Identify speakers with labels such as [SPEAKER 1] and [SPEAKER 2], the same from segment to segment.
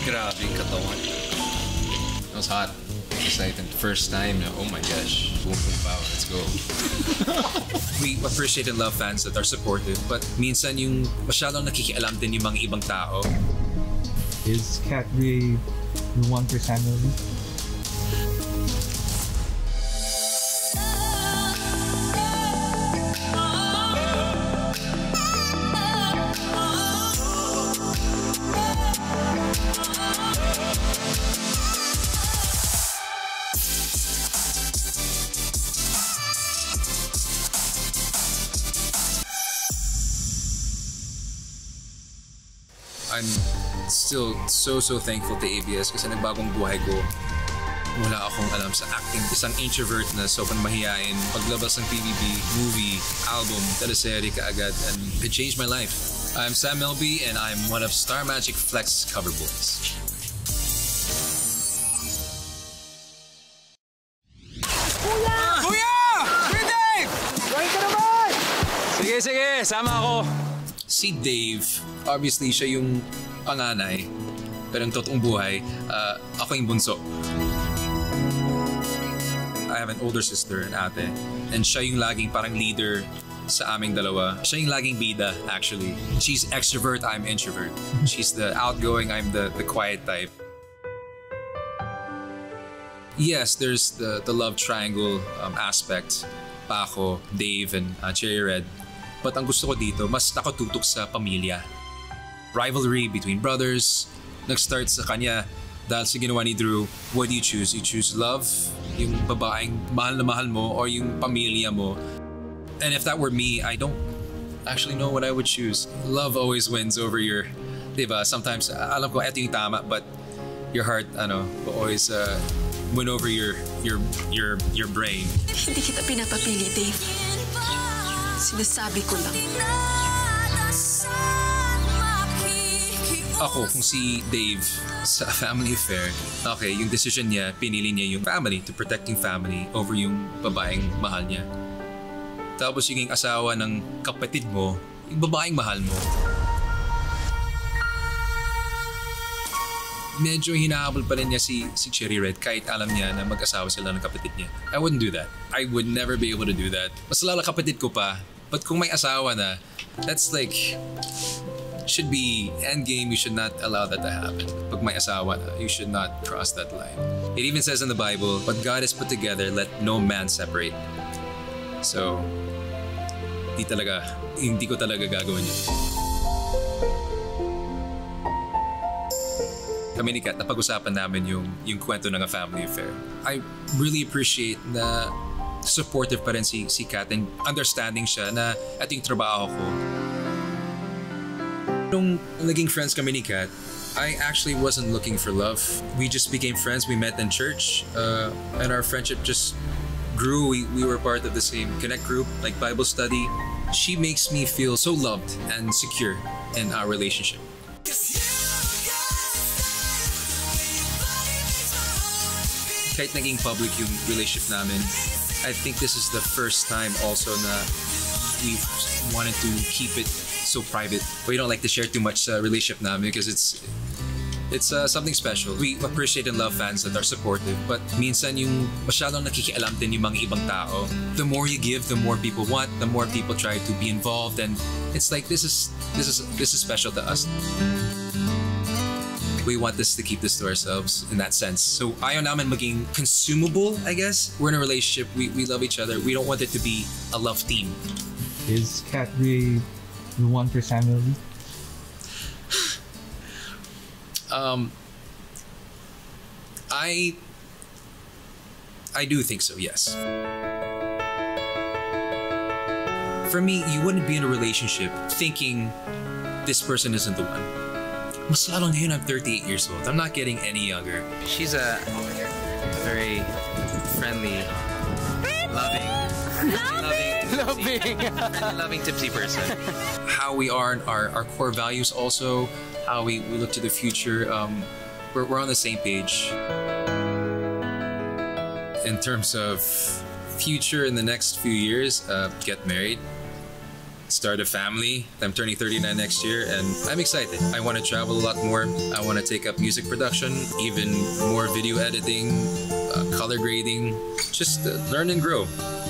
[SPEAKER 1] Grabe yung katawan. It was hot. Excited. First time, oh my gosh. Boom, boom, power. Let's go.
[SPEAKER 2] We appreciate and love fans that are supportive, but minsan yung masyadong nakikialam din yung mga ibang tao.
[SPEAKER 3] Is Cat Gray the one for Milby?
[SPEAKER 2] I'm still so thankful to ABS kasi nagbagong buhay ko. Wala akong alam sa acting. Isang introvert na sobrang mahihain. Paglabas ng PBB, movie, album, teleserye kaagad, and it changed my life. I'm Sam Milby and I'm one of Star Magic Flex cover boys.
[SPEAKER 4] Kuya! Kuya Dave! Join ka naman! Sige, sama ako.
[SPEAKER 2] Si Dave, obviously siya yung panganay, pero ang totoong buhay, ako yung bunso. I have an older sister, an ate, and siya yung laging parang leader sa aming dalawa. Siya yung laging bida, actually. She's extrovert, I'm introvert. She's the outgoing, I'm the quiet type. Yes, there's the love triangle aspect. Paco, Dave, and Cherry Red. But ang gusto ko dito, mas nakatutok sa pamilya. Rivalry between brothers. Nag-start sa kanya dahil sa ginawa ni Drew. What do you choose? You choose love, yung babaeng mahal na mahal mo, or yung pamilya mo. And if that were me, I don't actually know what I would choose. Love always wins over your, diba? Sometimes, alam ko, eto yung tama, but your heart, will always win over your brain.
[SPEAKER 5] Hindi kita pinapapili, Dave. Sinasabi ko lang.
[SPEAKER 2] Ako, kung si Dave sa family affair, okay, yung decision niya, pinili niya yung family, to protect yung family over yung babaeng mahal niya. Tapos yung asawa ng kapatid mo, yung babaeng mahal mo. Medyo hinahabol pa rin niya si Cherry Red kahit alam niya na mag-asawa sila ng kapatid niya. I wouldn't do that. I would never be able to do that. Mas lala kapatid ko pa. But kung may asawa na, that's like, should be endgame. You should not allow that to happen. Pag may asawa na, you should not cross that line. It even says in the Bible, what God has put together, let no man separate. So, hindi ko talaga gagawin yun. Kami ni Kat, napag-usapan namin yung kwento ng family affair. I really appreciate na supportive pa rin si Kat and understanding siya na ito yung trabaho ko. Nung naging friends kami ni Kat, I actually wasn't looking for love. We just became friends. We met in church and our friendship just grew. We were part of the same Connect group, like Bible study. She makes me feel so loved and secure in our relationship. Kahit naging public yung relationship namin, I think this is the first time also na we've wanted to keep it so private. We don't like to share too much relationship namin because it's something special. We appreciate and love fans that are supportive, but minsan yung masyadong nakikialam din yung mga ibang tao. The more you give, the more people want, the more people try to be involved, and it's like this is special to us. We want this to keep this to ourselves in that sense. So ayaw namin maging consumable, I guess. We're in a relationship, we love each other. We don't want it to be a love team.
[SPEAKER 3] Is Cat Gray the one for Milby?
[SPEAKER 2] I do think so, yes. For me, you wouldn't be in a relationship thinking this person isn't the one. Mas lalo ngayon, I'm 38 years old. I'm not getting any younger.
[SPEAKER 1] She's a very friendly, loving, tipsy person.
[SPEAKER 2] How we are, our core values also, how we look to the future. We're on the same page. In terms of future in the next few years, get married. start a family. I'm turning 39 next year and I'm excited. I want to travel a lot more. I want to take up music production, even more video editing, color grading, just learn and grow.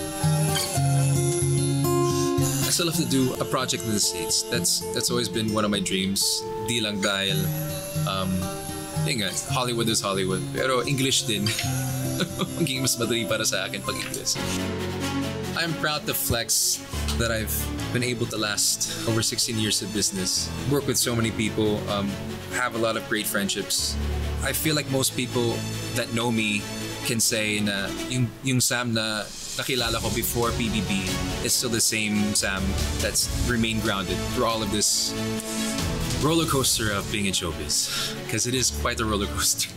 [SPEAKER 2] I still have to do a project in the States. That's always been one of my dreams. Di lang dahil Hollywood is Hollywood. Pero English din. Maging mas madali para sa akin pag English. I'm proud to flex that I've been able to last over 16 years of business. Work with so many people, have a lot of great friendships. I feel like most people that know me can say na yung Sam na nakilala ko before PBB is still the same Sam that's remained grounded through all of this roller coaster of being in showbiz. Because it is quite a roller coaster.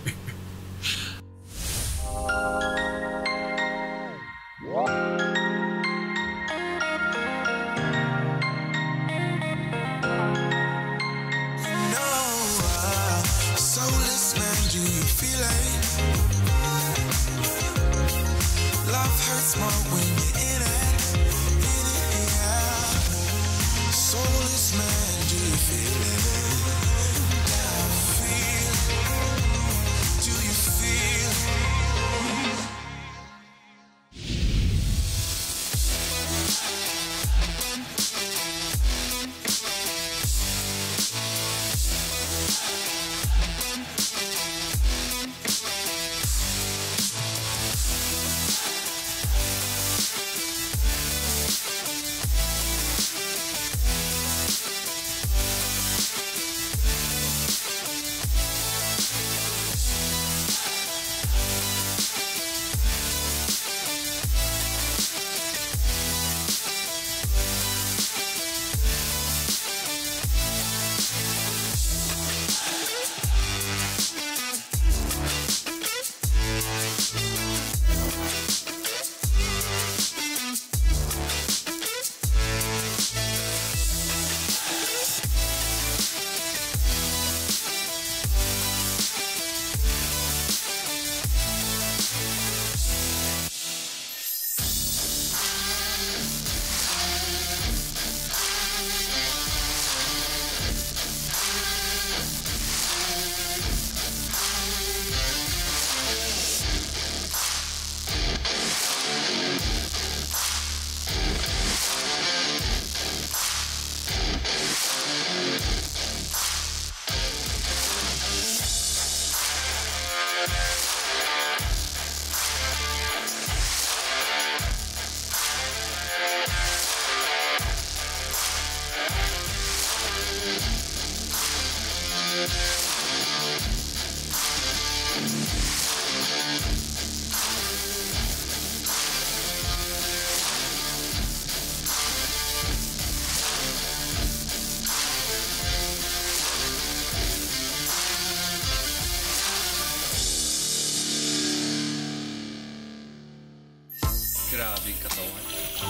[SPEAKER 4] Grabe katawan.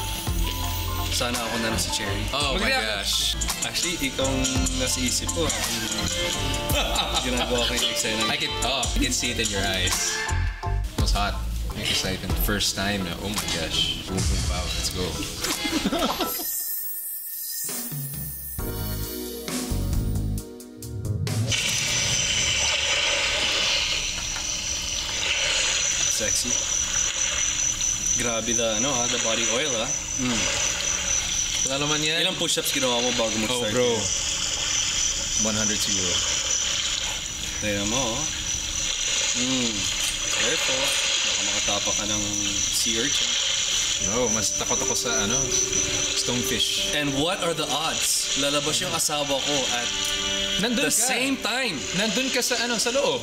[SPEAKER 4] Sana ako na si Cherry.
[SPEAKER 2] Oh my gosh.
[SPEAKER 4] Actually, ikaw nasa isip ko. Ginagawa ko yung eksena.
[SPEAKER 1] I can see it in your eyes. It was hot. Like excitement. First time. Oh my gosh. Boom, boom, pow. Let's go.
[SPEAKER 4] Sexy. Grabe the body oil
[SPEAKER 1] Wala naman yan.
[SPEAKER 4] Ilang push-ups ginawa mo bago mag-start?
[SPEAKER 1] Oh bro. 100 siguro.
[SPEAKER 4] Tignan mo Careful. Baka makatapa ka ng sea urchin.
[SPEAKER 1] No, mas takot ako sa stonefish.
[SPEAKER 4] And what are the odds? Lalabas yung asawa ko at
[SPEAKER 1] Nandun
[SPEAKER 4] the same time.
[SPEAKER 1] Nandun ka sa sa loob.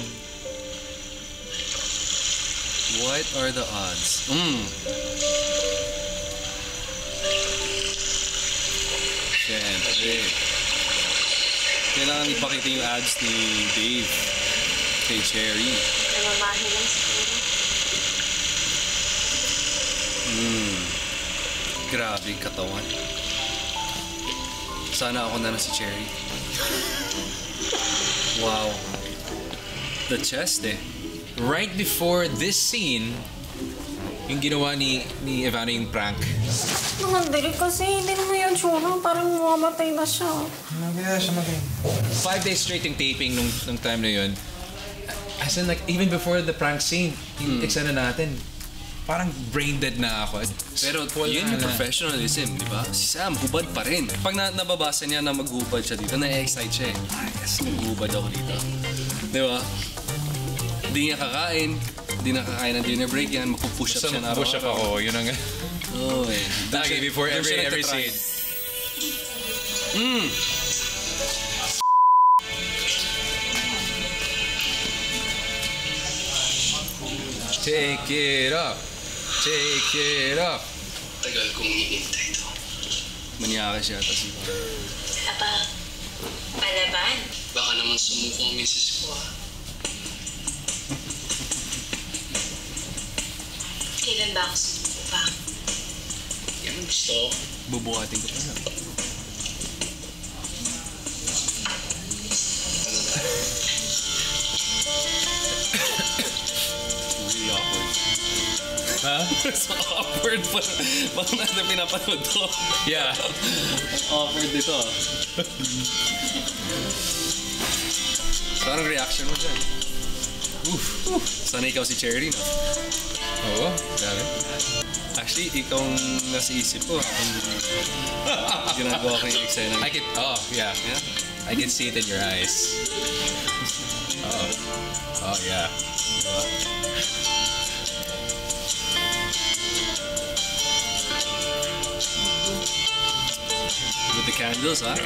[SPEAKER 4] What are the odds? Siyempre. Kailangan ipakita yung abs ni Dave kay Cherry.
[SPEAKER 5] Namamahi lang siguro.
[SPEAKER 4] Grabe yung katawan. Sana ako na si Cherry. Wow. The chest
[SPEAKER 1] Right before this scene, yung ginawa ni Ivana yung prank.
[SPEAKER 5] Nakandiri kasi, hindi naman yung tsura. Parang mamamatay na siya.
[SPEAKER 1] 5 days straight yung taping nung time na yun. As in, like, even before the prank scene, yung eksena natin, parang brain dead na ako.
[SPEAKER 6] Pero yun yung professionalism, di ba? Si Sam, hubad pa rin. Pag nababasa niya na maghubad siya dito, na-excite siya eh. Yes, maghubad ako dito. Di ba? Hindi niya kakain. Hindi nakakain ng dinner break yan. Magpupush up siya na
[SPEAKER 1] push up ako, yun ang...
[SPEAKER 6] Oh, eh.
[SPEAKER 1] Lagi before every scene. Take it up. Take it up.
[SPEAKER 6] Tagal kong hinintay ito. Manyaka siya, tapos
[SPEAKER 7] Aba, palaban.
[SPEAKER 6] baka naman sumuko ang misis ko ah.
[SPEAKER 7] Kailan ba ako sumuko pa?
[SPEAKER 6] Yan ang gusto ko. Bubuhatin ko pa lang. Really awkward.
[SPEAKER 1] Huh?
[SPEAKER 6] So awkward pa. Bakit natin pinapanood to?
[SPEAKER 1] Yeah.
[SPEAKER 6] Awkward dito ah. So anong reaction mo dyan? Sana ikaw si Cherry, no?
[SPEAKER 1] Oo, grabe.
[SPEAKER 6] Actually, ikaw ang nasa isip ko. Ginagawa ko yung eksena.
[SPEAKER 1] I can, yeah. I can see it in your eyes. Oh, yeah.
[SPEAKER 6] With the candles, ha?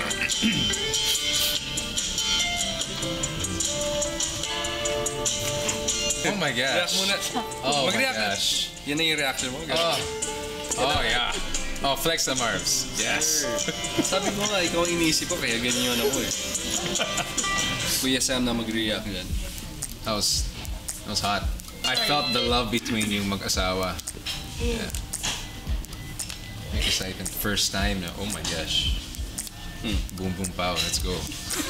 [SPEAKER 1] Oh my
[SPEAKER 6] React
[SPEAKER 1] gosh.
[SPEAKER 6] muna.
[SPEAKER 1] Oh my
[SPEAKER 6] Mag-react na.
[SPEAKER 1] gosh.
[SPEAKER 6] Yan na yung reaction mo.
[SPEAKER 1] Oh yeah. Oh, flex the arms. Yes.
[SPEAKER 6] Sabi ko nga, ikaw ang iniisip ko, kaya ganyan ako eh. Kuya Sam na mag-react yan.
[SPEAKER 1] That was hot. I felt the love between yung mag-asawa. Yeah. May excitement. First time na, oh my gosh. Boom, boom, pow. Let's go.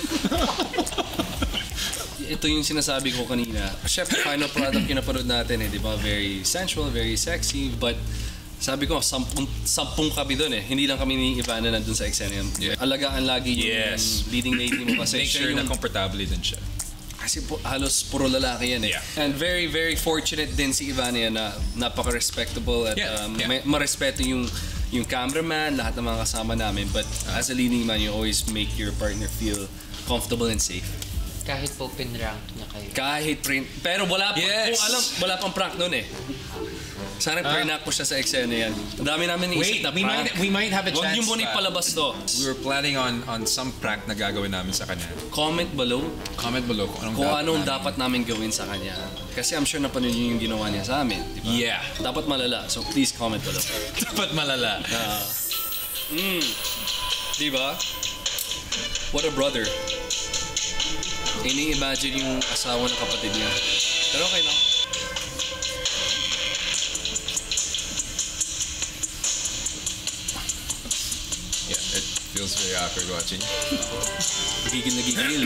[SPEAKER 6] Ito yung sinasabi ko kanina. Siyempre, final product yung napanood natin eh, di ba? Very sensual, very sexy, but sabi ko, sampung kami doon eh. Hindi lang kami ni Ivana nandun sa eksena yun.
[SPEAKER 1] Yeah.
[SPEAKER 6] Alagaan lagi yung leading lady mo kasi
[SPEAKER 1] Make
[SPEAKER 6] siya
[SPEAKER 1] sure
[SPEAKER 6] yung...
[SPEAKER 1] na komportable din siya.
[SPEAKER 6] Kasi halos puro lalaki yan eh.
[SPEAKER 1] Yeah.
[SPEAKER 6] And very, very fortunate din si Ivana yan na napaka-respectable at marespeto yung cameraman, lahat ng mga kasama namin. But as a leading man, you always make your partner feel comfortable and safe.
[SPEAKER 8] Kahit po pin-rank na kayo.
[SPEAKER 6] Kahit print. Pero wala pa, kung alam, wala pang prank noon eh. Sana pre-knock ko siya sa eksena yan. Ang dami namin
[SPEAKER 1] Wait,
[SPEAKER 6] naisip na prank.
[SPEAKER 1] we might have a chance.
[SPEAKER 6] Huwag yung muna ipalabas to.
[SPEAKER 1] We were planning on some prank na gagawin namin sa kanya.
[SPEAKER 6] Comment below
[SPEAKER 1] Comment below kung
[SPEAKER 6] anong dapat namin gawin sa kanya. Kasi I'm sure napanood niyo yung ginawa niya sa amin. Diba?
[SPEAKER 1] Yeah.
[SPEAKER 6] Dapat malala. So please comment below.
[SPEAKER 1] Dapat malala.
[SPEAKER 6] Diba? What a brother. Ini-imagine yung asawa ng kapatid niya. Pero okay lang.
[SPEAKER 1] Yeah, it feels very awkward watching.
[SPEAKER 6] Nagigil.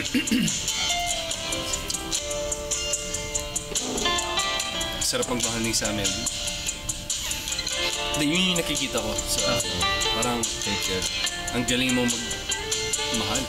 [SPEAKER 6] Sarap ang mahal ni Sam Milby. Yun yung nakikita ko. Parang,
[SPEAKER 1] Take care.
[SPEAKER 6] ang galing mo mag-mahal.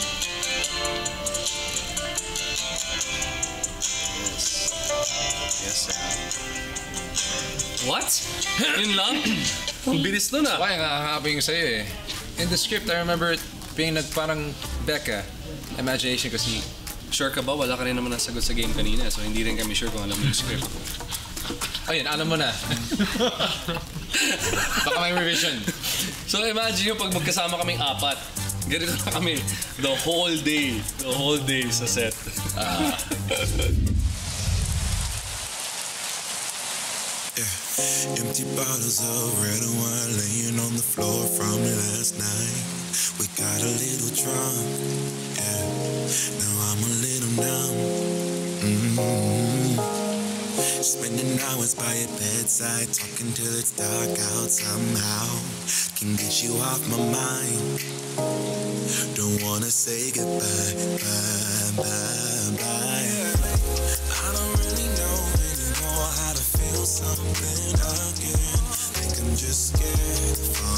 [SPEAKER 6] Yes, What? Yun lang? Ang bilis nun ah.
[SPEAKER 1] Why nakakahabi yung sa'yo eh. In the script, I remember it being parang Becca. Imagination kasi.
[SPEAKER 6] Sure ka ba? Wala ka rin naman nasagot sa game kanina. So hindi rin kami sure kung alam mo yung script.
[SPEAKER 1] Ayun, alam mo na. Baka may revision.
[SPEAKER 6] So imagine yung pag magkasama kaming apat. Ganito na kami. The whole day. The whole day sa set.
[SPEAKER 9] Empty bottles of red wine laying on the floor from last night. We got a little drunk, yeah. Now I'm a little numb. Spending hours by your bedside, talking till it's dark out somehow. Can get you off my mind. Don't wanna say goodbye, bye. I don't really know anymore how to feel something again. Think I'm just scared to fall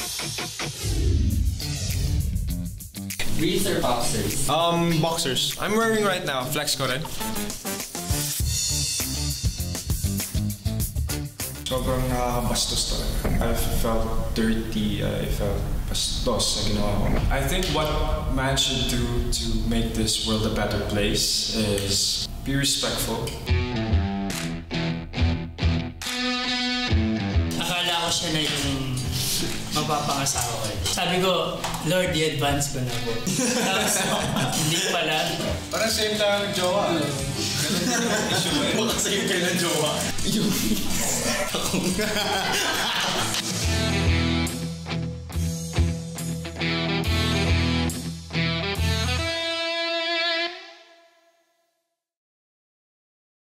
[SPEAKER 8] Briefs or boxers?
[SPEAKER 10] Boxers. I'm wearing right now. Flex ko rin. Sobrang nakakabastos talaga. I felt dirty. I felt bastos sa ginawa ko. I think what man should do to make this world a better place is be respectful.
[SPEAKER 11] Akala ko siya na yung mapapangasawa ko. Sabi ko, Lord, i-advance ko na po. Tapos, hindi pala.
[SPEAKER 10] Parang same tayo ng jowa. Ganun yung issue eh. Baka same kayo ng jowa.